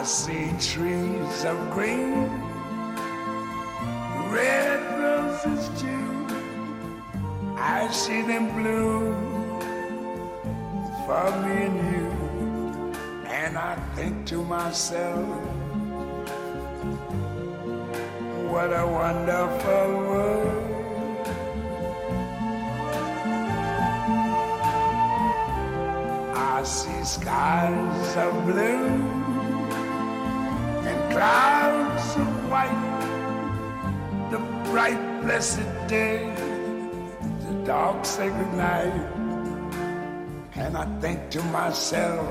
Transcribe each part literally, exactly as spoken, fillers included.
I see trees of green, red roses too. I see them bloom for me and you. And I think to myself, what a wonderful world. I see skies of blue and clouds of white, the bright blessed day, the dark sacred night. And I think to myself,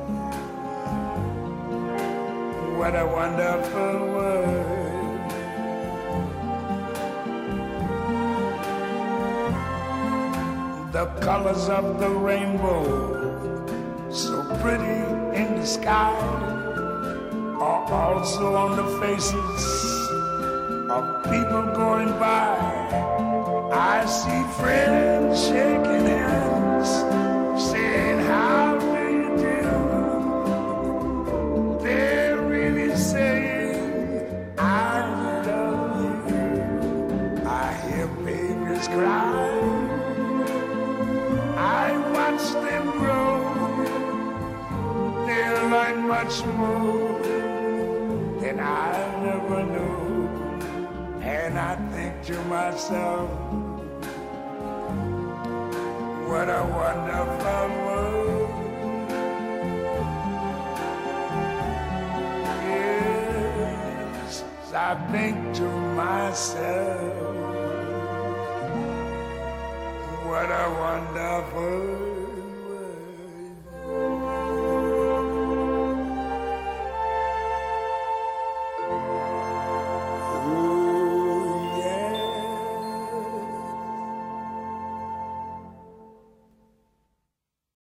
what a wonderful world. The colors of the rainbow, so pretty in the sky, are also on the faces of people going by. I see friends shaking hands, saying, how do you do? They're really saying, I love you. I hear babies cry, I watch them grow. They'll learn much more than I never knew. And I think to myself, what a wonderful world. Yes, I think to myself, what a wonderful world.